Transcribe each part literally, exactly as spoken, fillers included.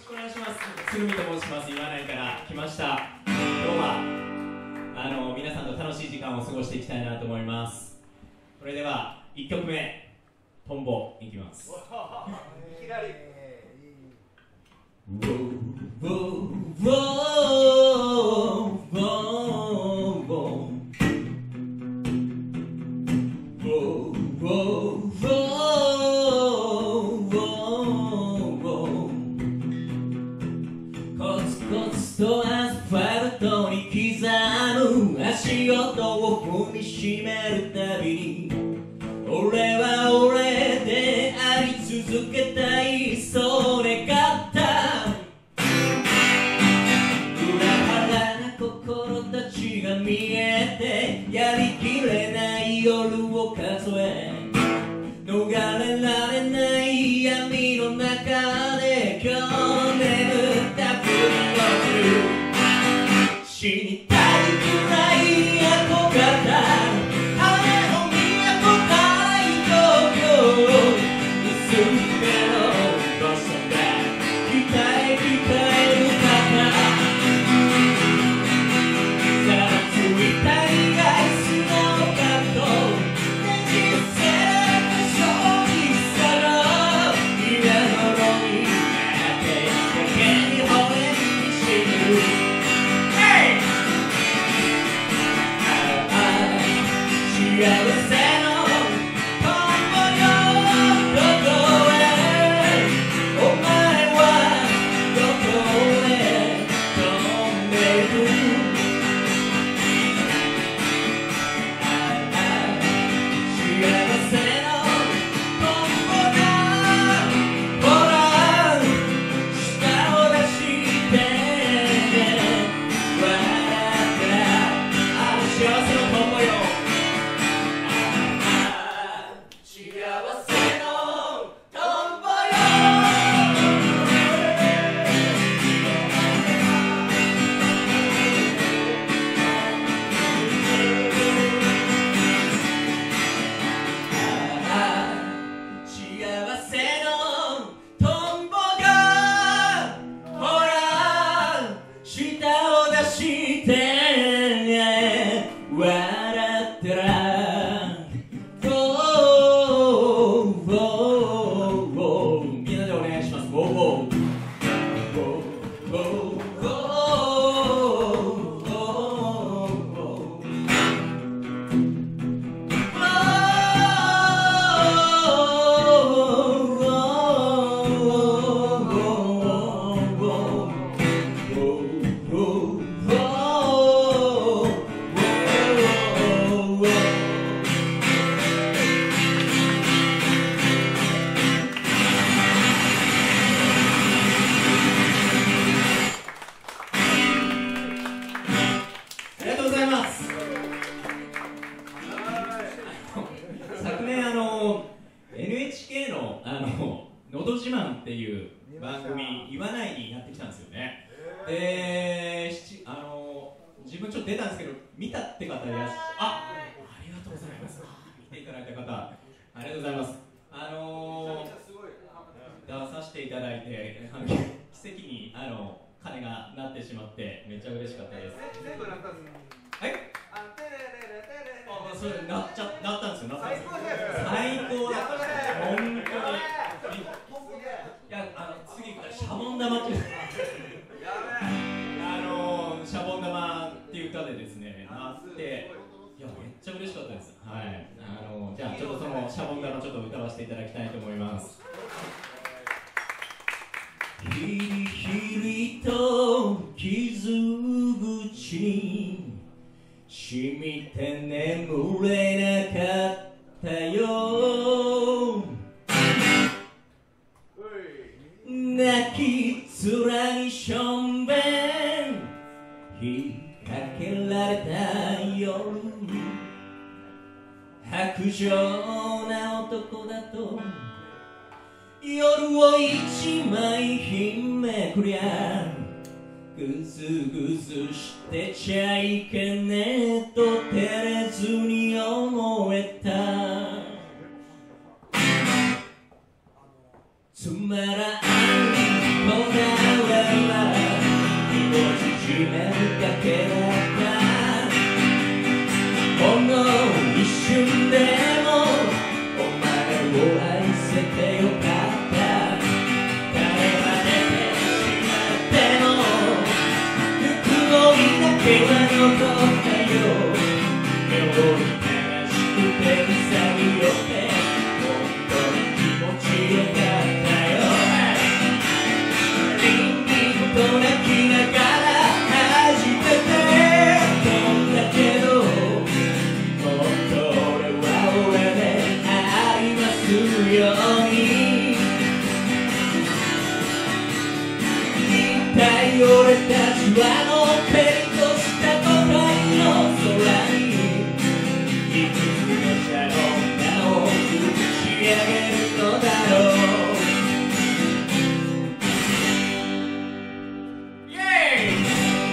くお願いします。つぐみと申します。言わないから来ました。今日はあの皆さんと楽しい時間を過ごしていきたいなと思います。それではいっきょくめ、トンボいきます。いきなり。とアスファルトに刻む足音を踏みしめるたびに俺は俺であり続けたい、そう願った裏腹な心たちが見えてやりきれない夜を数え逃れられない闇の中で今日眠ったふり死にたいくらい憧れた羽の都大東京薄めの場所が鍛え鍛える中ざらついた苦い砂をかとねじ伏せられた正直さが今のろになってだけに惚れにしむ幸せのトンボよどこへお前はどこへ飛んでいく幸せのトンボがほら舌を出して笑ったあの幸せのトンボよ昨年あの エヌエイチケー のあののど自慢っていう番組言わないにやってきたんですよね。で、七あの自分ちょっと出たんですけど見たって方いらっしゃあ、ありがとうございます。見ていただいた方ありがとうございます。あの出させていただいて奇跡にあの鐘が鳴ってしまってめっちゃ嬉しかったです。 全部鳴ったんですか？ はい。あ、それなっちゃなったんですよ。なったんですよ。最高だった。本当に。いや、あの次からシャボン玉っていうあのシャボン玉っていう歌でですね、なって、いやめっちゃ嬉しかったです。はい。あのじゃあちょっとそのシャボン玉ちょっと歌わせていただきたいと思います。ひりひりと傷口に染みて眠れなかったよ泣き面にしょんべん引っ掛けられた夜薄情な男だと夜を一枚ひめくりゃぐずぐずしてちゃいけねえと照れずに思えたつまらんこだわけは残ったよ。妙に悲しくて潔よって本当に気持ちよかったよ。リンリンと泣きながら始めて飛んだけど、本当俺は俺でありますように。一体俺たちはのペリとした都会の空にいくつのシャドウ名を打ち上げるのだろう。イエーイ。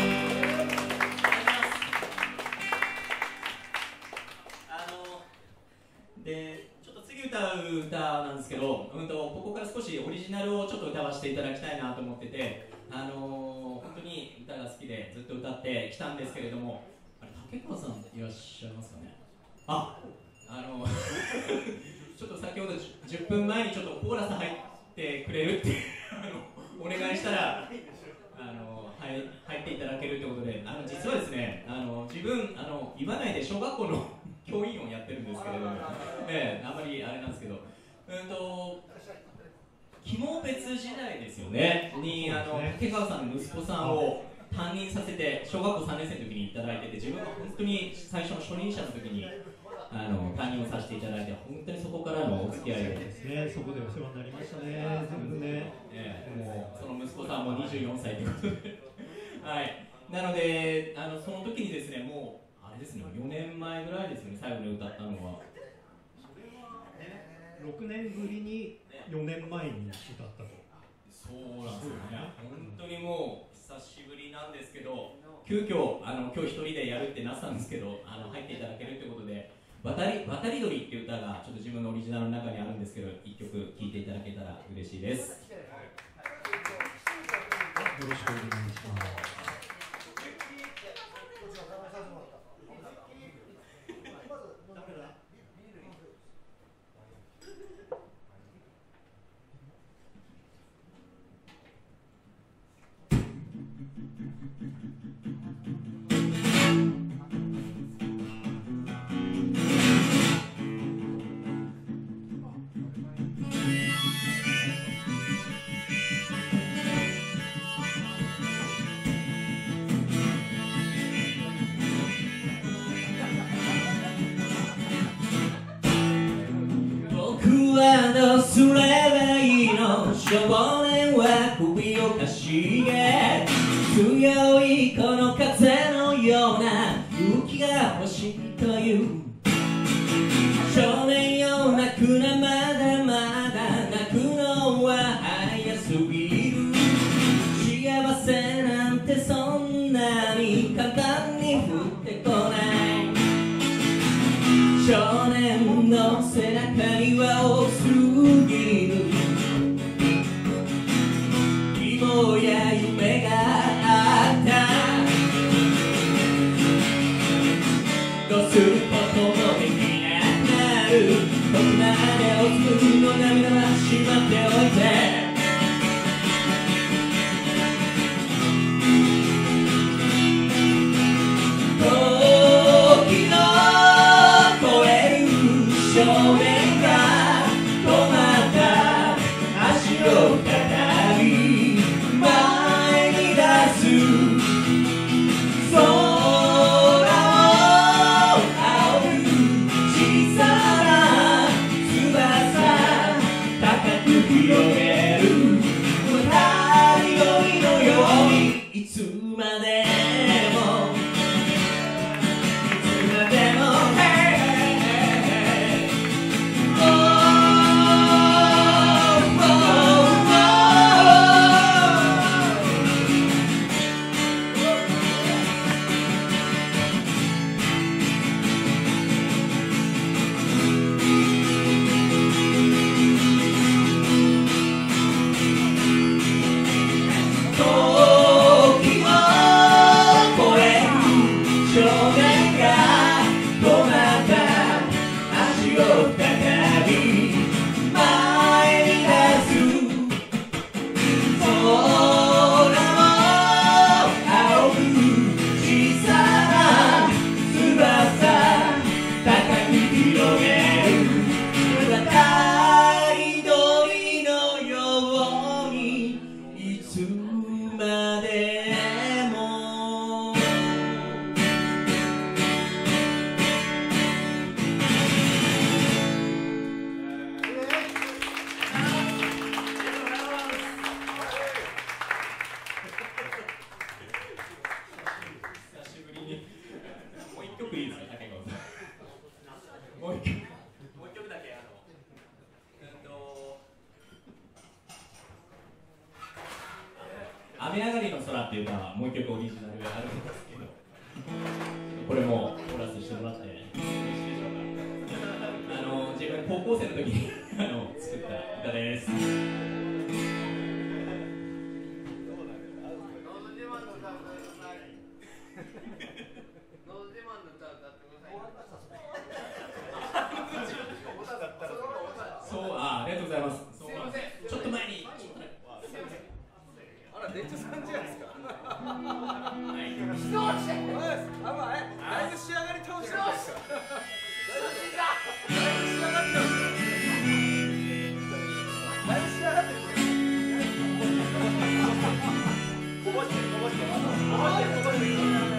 あのでちょっと次歌う歌なんですけど、うんとここから少しオリジナルをちょっと歌わせていただきたいなと思ってて、あの本当に歌が好きでずっと歌ってきたんですけれども、あれ竹川さんいらっしゃいますかね。あ、あのちょっと先ほどじゅっぷんまえにちょっとコーラス入ってくれるってあのお願いしたら、あの入入っていただけるということで、あの実はですね、あの自分あの言わないで小学校の教員をやってるんですけれども、ええ、あんまりあれなんですけど、うんと肝別時代ですよねに、あの竹川さんの息子さんを担任させて小学校さんねん生の時にいただいてて、自分が本当に最初の初任者の時にあの担任をさせていただいて、本当にそこからのお付き合いでですね、そこでお世話になりましたね、全部ね。 ええ、もうその息子さんもにじゅうよんさいということではい、なのであのその時にですね、もうあれですね、よねんまえぐらいですよね、最後に歌ったのは。 ろくねんぶりによねんまえに歌ったと。 そうなんですよね、本当にもう久しぶりなんですけど、急遽あの今日一人でやるってなったんですけど、あの入っていただけるということで、渡り渡り鳥っていう歌がちょっと自分のオリジナルの中にあるんですけど、一曲聴いていただけたら嬉しいです。 よろしくお願いします。 どうすればいいの、少年は首をかしげ、強いこの風のような勇気が欲しいという。少年よ泣くな、まだまだ泣くのは早すぎる。幸せなんてそんなに簡単に降ってこない。少年の背中には多すぎる希望や夢があった。どうすることもできなくなる。ここまでおつの涙はしまっておいて、少年が止まった足を再び前に出つまでも久しぶりにもう一曲いいですか、竹川さん。もう一曲もう一曲だけあのうんと雨上がりの空っていう歌はもう一曲オリジナルがあるんですけど、これもコーラスしてもらってよろしいでしょうか。あの自分高校生の時にあの作った歌です。そう、あ、ありがとうございます。すみません、ちょっと前に。あら、レッチョさんじゃないですか。はい。一押し。あ、まあ、え、だいぶ仕上がり倒してるじゃないですか。だいぶ仕上がってる。だいぶ仕上がってる。こぼしてる、こぼしてる。こぼしてる、こぼしてる。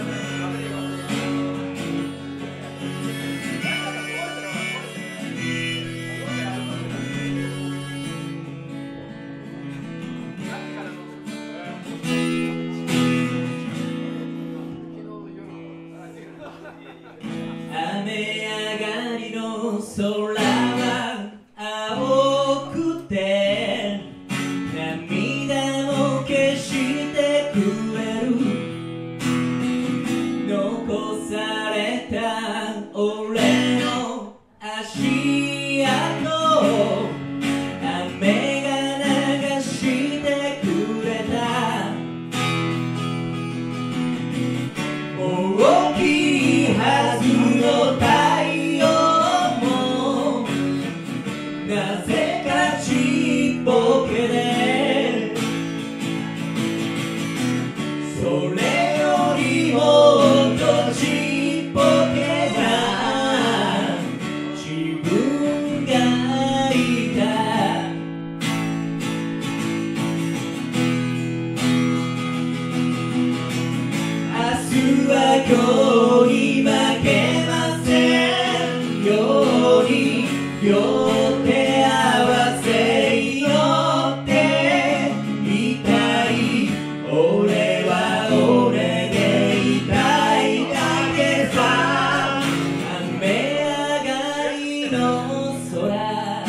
空は青くて涙も消してくれる、残された俺の足跡、雨が流してくれた、大きいはずの太陽なぜかちっぽけで、それよりもっとちっぽけな自分がいた。明日は今日に負けませんように、よ手合わせ祈っていたい、俺は俺でいたいだけさ。雨上がりの空、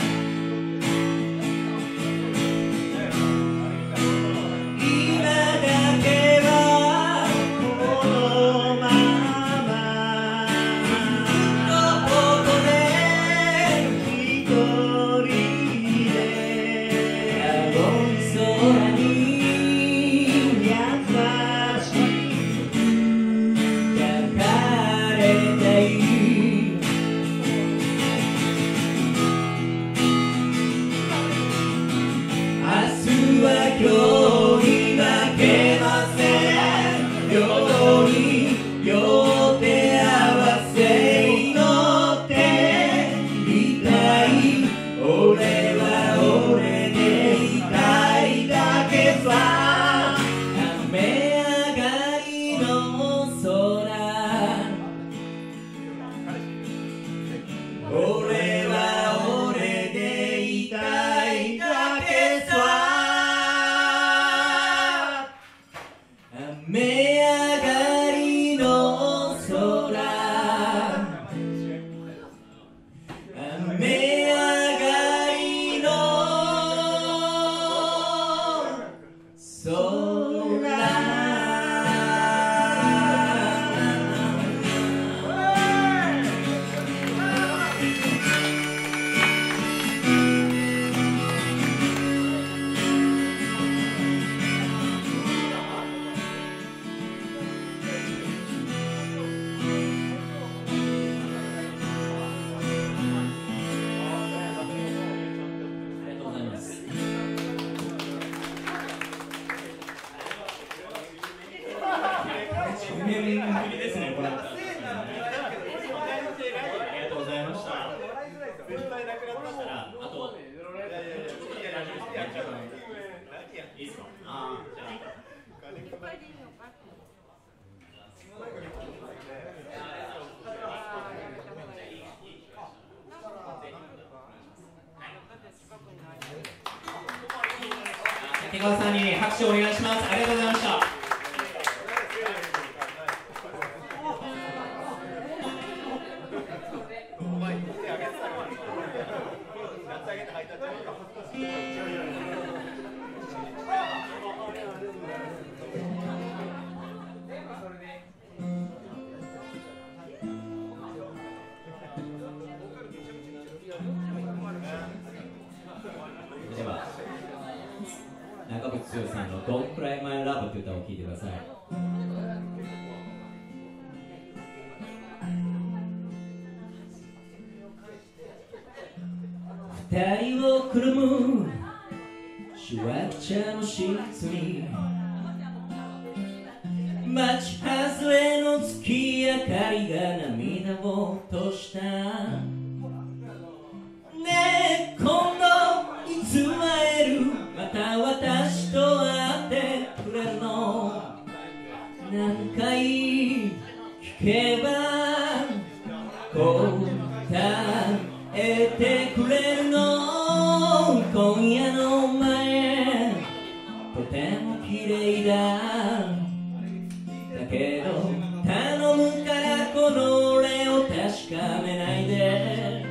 今だけはこのままずっとここで一人で青い空に優しく抱かれている。明日は今日に負けませんように、よ手合わせ祈っていたい、俺は俺でいたいだけさ。雨上がりの空、俺は俺でいたいだけさ。雨上がりの空、雨上がりの空。いいですか。あー、じゃ竹川さんに拍手をお願いします。ありがとうございました。では長渕剛さんの「Don't Cry My Love」という歌を聴いてください。二人をくるむシュワク茶のシーツに街外れの月明かりが涙を落とした。ねえ今度いつ会える、また私と会ってくれるの。何回聞けば答えてくれるの。今夜のお前とても綺麗だ。だけど頼むからこの俺を確かめないで。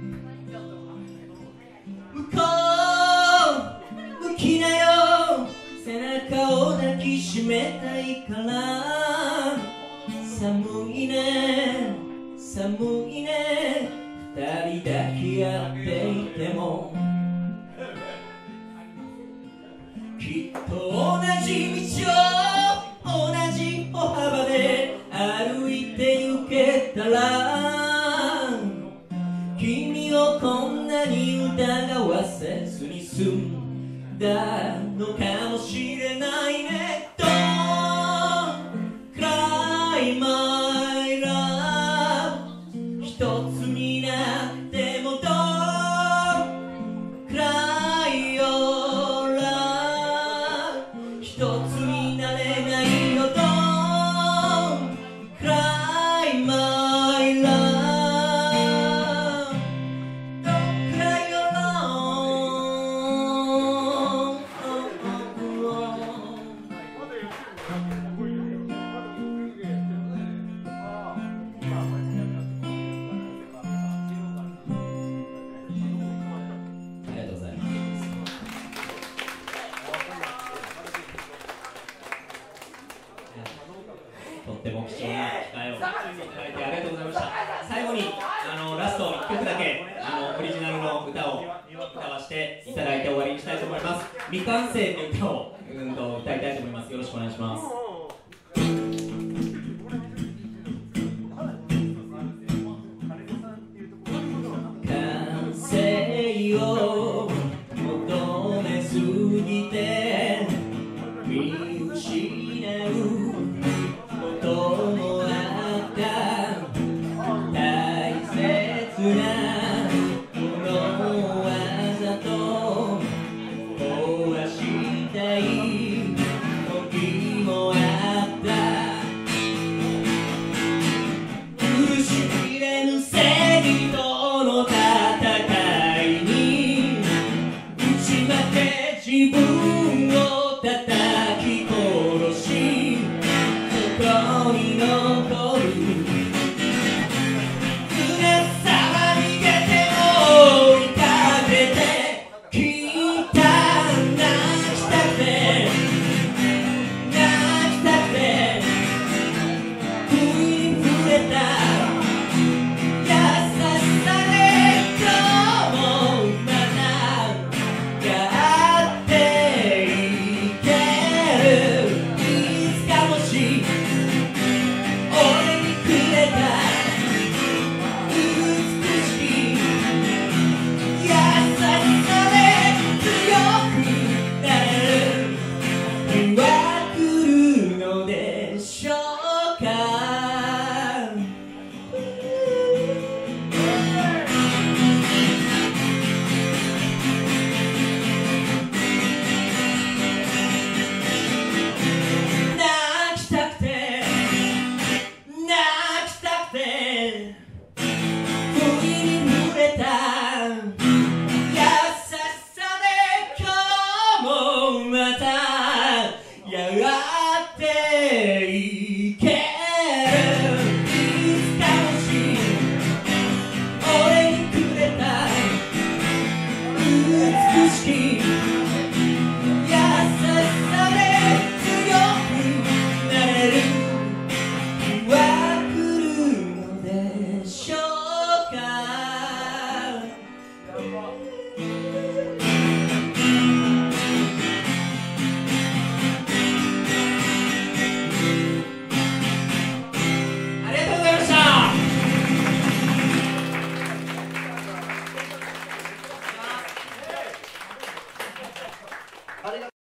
向こう向きなよ、背中を抱きしめたいから。寒いね寒いね、二人抱き合っていてもきっと同じ道を同じ歩幅で歩いて行けたら、君をこんなに疑わせずに済んだのかもしれないね。Don't cry my love、 一つになっても Don't cry your love、 一つになれないよ。 Don't cry my love、 Don't cry your love。 ありがとうございます。とっても貴重な機会をいただいてありがとうございました。最後にあのラストいっきょくだけあのオリジナルの歌を歌わせていただいて終わりにしたいと思います。未完成の歌を、うん、と歌いたいと思います。よろしくお願いします。完成を求めすぎて見失うことも